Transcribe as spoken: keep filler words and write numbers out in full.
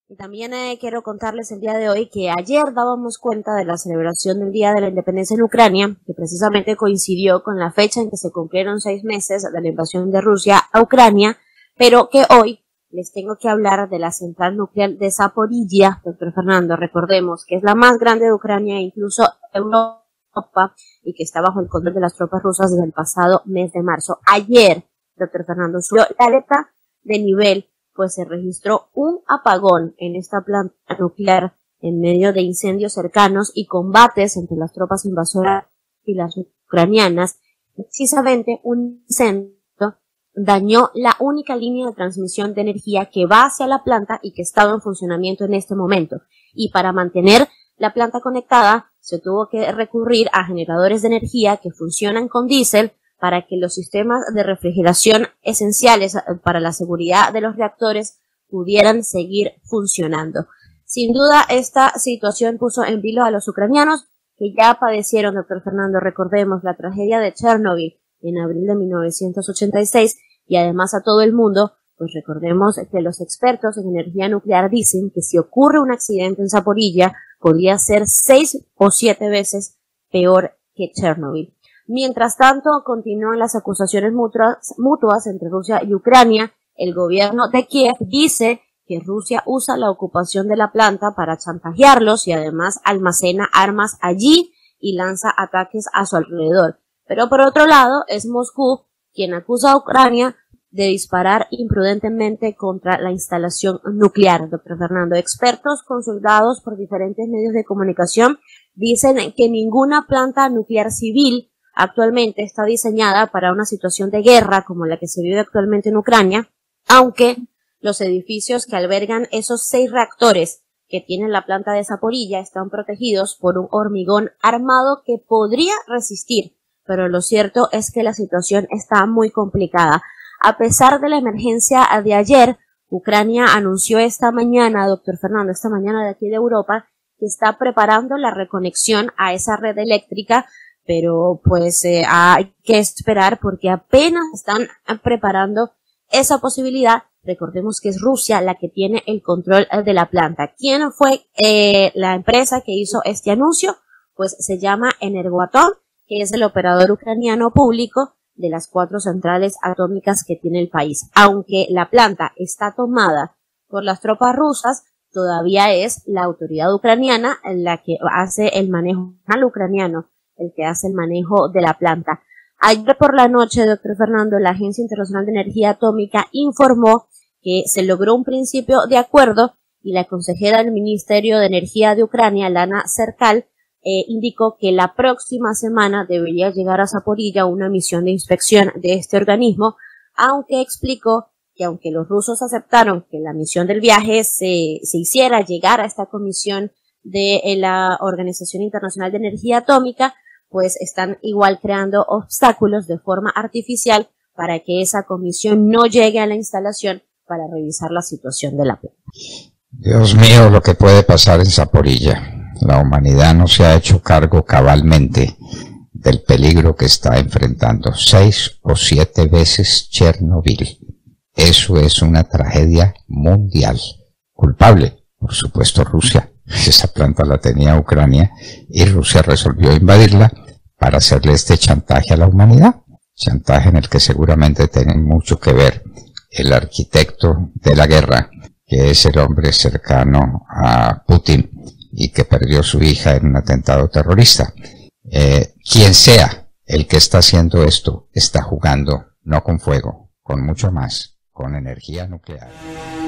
Y también eh, quiero contarles el día de hoy que ayer dábamos cuenta de la celebración del Día de la Independencia en Ucrania, que precisamente coincidió con la fecha en que se cumplieron seis meses de la invasión de Rusia a Ucrania, pero que hoy les tengo que hablar de la central nuclear de Zaporilla, doctor Fernando. Recordemos que es la más grande de Ucrania, incluso Europa, y que está bajo el control de las tropas rusas desde el pasado mes de marzo. Ayer, doctor Fernando, subió la alerta de nivel, pues se registró un apagón en esta planta nuclear en medio de incendios cercanos y combates entre las tropas invasoras y las ucranianas. Precisamente un incendio dañó la única línea de transmisión de energía que va hacia la planta y que estaba en funcionamiento en este momento. Y para mantener la planta conectada, se tuvo que recurrir a generadores de energía que funcionan con diésel para que los sistemas de refrigeración esenciales para la seguridad de los reactores pudieran seguir funcionando. Sin duda, esta situación puso en vilo a los ucranianos que ya padecieron, doctor Fernando, recordemos, la tragedia de Chernobyl en abril de mil novecientos ochenta y seis, y además a todo el mundo, pues recordemos que los expertos en energía nuclear dicen que si ocurre un accidente en Zaporilla, podría ser seis o siete veces peor que Chernobyl. Mientras tanto, continúan las acusaciones mutuas, mutuas entre Rusia y Ucrania. El gobierno de Kiev dice que Rusia usa la ocupación de la planta para chantajearlos y además almacena armas allí y lanza ataques a su alrededor. Pero por otro lado, es Moscú quien acusa a Ucrania de disparar imprudentemente contra la instalación nuclear. Doctor Fernando, expertos consultados por diferentes medios de comunicación dicen que ninguna planta nuclear civil actualmente está diseñada para una situación de guerra como la que se vive actualmente en Ucrania, aunque los edificios que albergan esos seis reactores que tiene la planta de Zaporilla están protegidos por un hormigón armado que podría resistir, pero lo cierto es que la situación está muy complicada. A pesar de la emergencia de ayer, Ucrania anunció esta mañana, doctor Fernando, esta mañana de aquí de Europa, que está preparando la reconexión a esa red eléctrica, pero pues eh, hay que esperar porque apenas están preparando esa posibilidad. Recordemos que es Rusia la que tiene el control de la planta. ¿Quién fue eh, la empresa que hizo este anuncio? Pues se llama Energoatom, que es el operador ucraniano público de las cuatro centrales atómicas que tiene el país. Aunque la planta está tomada por las tropas rusas, todavía es la autoridad ucraniana la que hace el manejo, al ucraniano, el que hace el manejo de la planta. Ayer por la noche, doctor Fernando, la Agencia Internacional de Energía Atómica informó que se logró un principio de acuerdo y la consejera del Ministerio de Energía de Ucrania, Lana Serkal, Eh, indicó que la próxima semana debería llegar a Zaporilla una misión de inspección de este organismo, aunque explicó que aunque los rusos aceptaron que la misión del viaje se, se hiciera llegar a esta comisión de eh, la Organización Internacional de Energía Atómica, pues están igual creando obstáculos de forma artificial para que esa comisión no llegue a la instalación para revisar la situación de la planta. Dios mío, lo que puede pasar en Zaporilla. La humanidad no se ha hecho cargo cabalmente del peligro que está enfrentando. Seis o siete veces Chernobyl. Eso es una tragedia mundial. Culpable, por supuesto, Rusia. Esa planta la tenía Ucrania y Rusia resolvió invadirla para hacerle este chantaje a la humanidad. Chantaje en el que seguramente tiene mucho que ver el arquitecto de la guerra, que es el hombre cercano a Putin y que perdió su hija en un atentado terrorista. Eh, quien sea el que está haciendo esto, está jugando no con fuego, con mucho más, con energía nuclear.